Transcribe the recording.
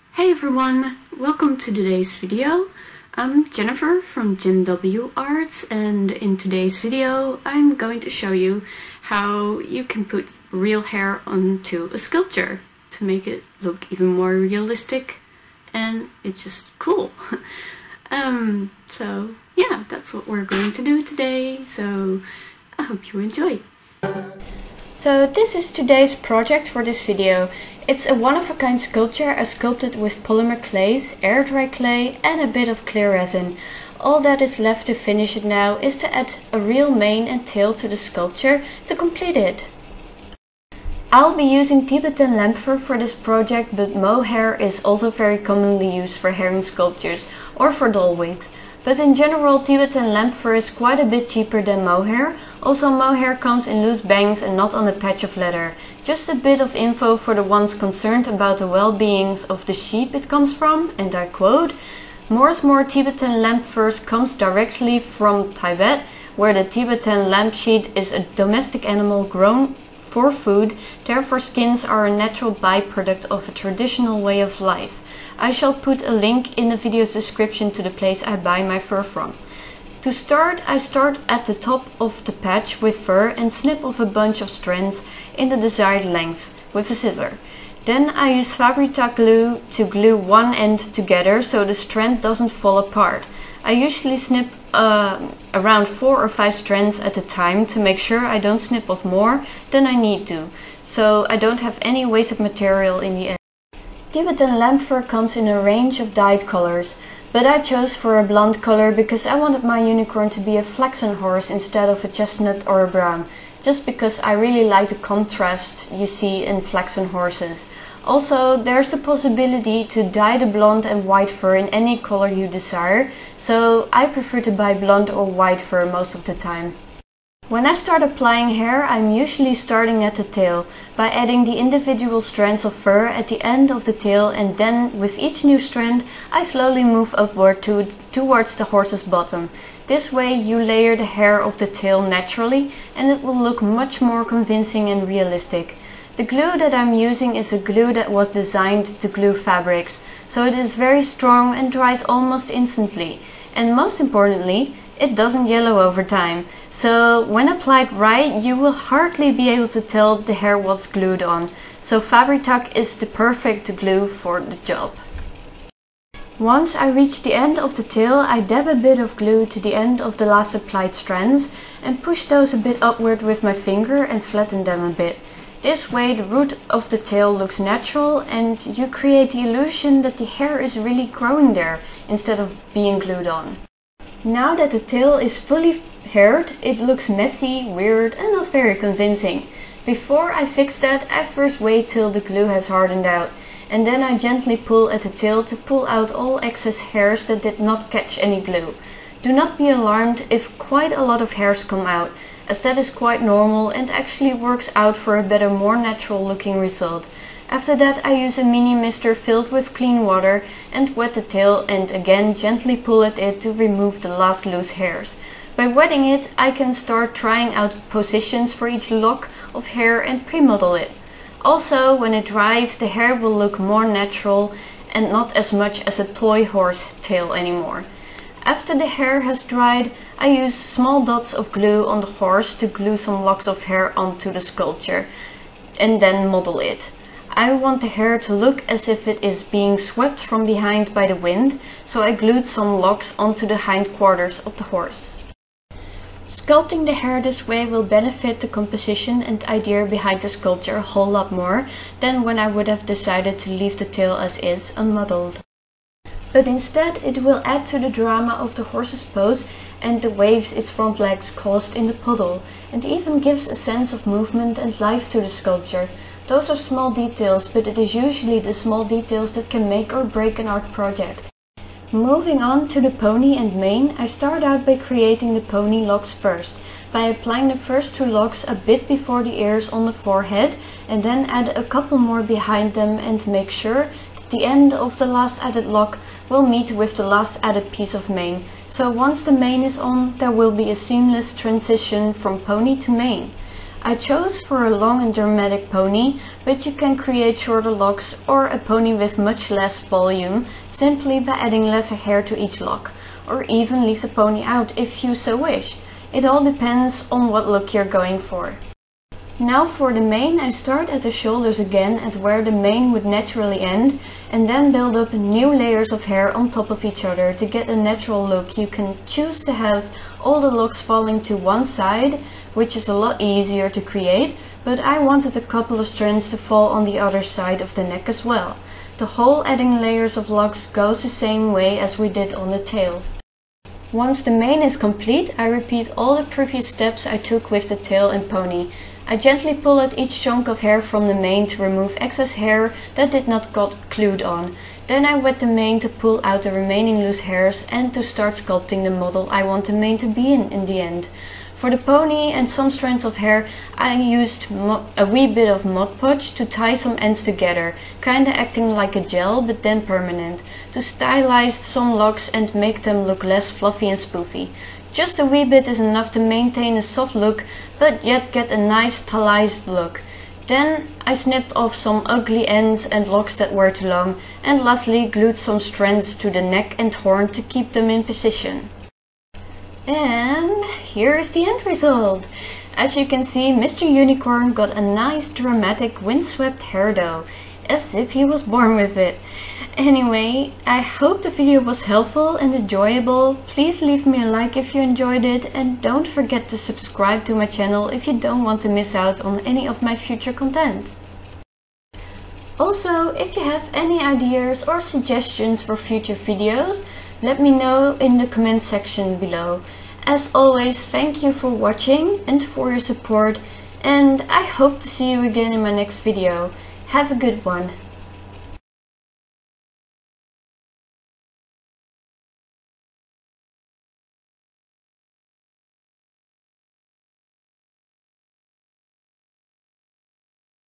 Hey everyone, welcome to today's video. I'm Jennifer from JenW Arts, and in today's video I'm going to show you how you can put real hair onto a sculpture to make it look even more realistic, and it's just cool. So yeah, that's what we're going to do today, so I hope you enjoy. So this is today's project for this video. It's a one-of-a-kind sculpture I sculpted with polymer clays, air dry clay and a bit of clear resin. All that is left to finish it now is to add a real mane and tail to the sculpture to complete it. I'll be using Tibetan lamp fur for this project, but mohair is also very commonly used for hair in sculptures or for doll wigs. But in general, Tibetan lamp fur is quite a bit cheaper than mohair. Also, mohair comes in loose bangs and not on a patch of leather. Just a bit of info for the ones concerned about the well-being of the sheep it comes from, and I quote, "More Tibetan lamp fur comes directly from Tibet, where the Tibetan lamp sheep is a domestic animal grown for food, therefore skins are a natural byproduct of a traditional way of life. I shall put a link in the video's description to the place I buy my fur from." To start, I start at the top of the patch with fur and snip off a bunch of strands in the desired length with a scissor. Then I use Fabri-Tac glue to glue one end together so the strand doesn't fall apart. I usually snip around 4 or 5 strands at a time to make sure I don't snip off more than I need to, so I don't have any wasted material in the end. Tibetan lamp fur comes in a range of dyed colors, but I chose for a blonde color because I wanted my unicorn to be a flaxen horse instead of a chestnut or a brown, just because I really like the contrast you see in flaxen horses. Also, there's the possibility to dye the blonde and white fur in any color you desire, so I prefer to buy blonde or white fur most of the time. When I start applying hair, I'm usually starting at the tail, by adding the individual strands of fur at the end of the tail, and then with each new strand I slowly move upward towards the horse's bottom. This way you layer the hair of the tail naturally and it will look much more convincing and realistic. The glue that I'm using is a glue that was designed to glue fabrics, so it is very strong and dries almost instantly. And most importantly, it doesn't yellow over time, so when applied right, you will hardly be able to tell the hair was glued on. So Fabri-Tac is the perfect glue for the job. Once I reach the end of the tail, I dab a bit of glue to the end of the last applied strands and push those a bit upward with my finger and flatten them a bit. This way the root of the tail looks natural and you create the illusion that the hair is really growing there instead of being glued on. Now that the tail is fully haired, it looks messy, weird and not very convincing. Before I fix that, I first wait till the glue has hardened out, and then I gently pull at the tail to pull out all excess hairs that did not catch any glue. Do not be alarmed if quite a lot of hairs come out, as that is quite normal and actually works out for a better, more natural looking result. After that I use a mini mister filled with clean water and wet the tail, and again gently pull at it to remove the last loose hairs. By wetting it, I can start trying out positions for each lock of hair and pre-model it. Also, when it dries, the hair will look more natural and not as much as a toy horse tail anymore. After the hair has dried, I use small dots of glue on the horse to glue some locks of hair onto the sculpture and then model it. I want the hair to look as if it is being swept from behind by the wind, so I glued some locks onto the hindquarters of the horse. Sculpting the hair this way will benefit the composition and idea behind the sculpture a whole lot more than when I would have decided to leave the tail as is, unmodeled. But instead it will add to the drama of the horse's pose and the waves its front legs caused in the puddle, and even gives a sense of movement and life to the sculpture. Those are small details, but it is usually the small details that can make or break an art project. Moving on to the pony and mane, I start out by creating the pony locks first, by applying the first 2 locks a bit before the ears on the forehead, and then add a couple more behind them and make sure that the end of the last added lock will meet with the last added piece of mane. So once the mane is on, there will be a seamless transition from pony to mane. I chose for a long and dramatic pony, but you can create shorter locks or a pony with much less volume simply by adding lesser hair to each lock, or even leave the pony out if you so wish. It all depends on what look you're going for. Now for the mane, I start at the shoulders again at where the mane would naturally end, and then build up new layers of hair on top of each other to get a natural look. You can choose to have all the locks falling to one side, which is a lot easier to create, but I wanted a couple of strands to fall on the other side of the neck as well. The whole adding layers of locks goes the same way as we did on the tail. Once the mane is complete, I repeat all the previous steps I took with the tail and pony. I gently pull at each chunk of hair from the mane to remove excess hair that did not got glued on. Then I wet the mane to pull out the remaining loose hairs and to start sculpting the model I want the mane to be in the end. For the pony and some strands of hair, I used a wee bit of Mod Podge to tie some ends together, kinda acting like a gel but then permanent, to stylize some locks and make them look less fluffy and spoofy. Just a wee bit is enough to maintain a soft look, but yet get a nice stylized look. Then I snipped off some ugly ends and locks that were too long, and lastly glued some strands to the neck and horn to keep them in position. And here is the end result! As you can see, Mr. Unicorn got a nice dramatic windswept hairdo, as if he was born with it. Anyway, I hope the video was helpful and enjoyable. Please leave me a like if you enjoyed it, and don't forget to subscribe to my channel if you don't want to miss out on any of my future content. Also, if you have any ideas or suggestions for future videos, let me know in the comment section below. As always, thank you for watching and for your support, and I hope to see you again in my next video. Have a good one.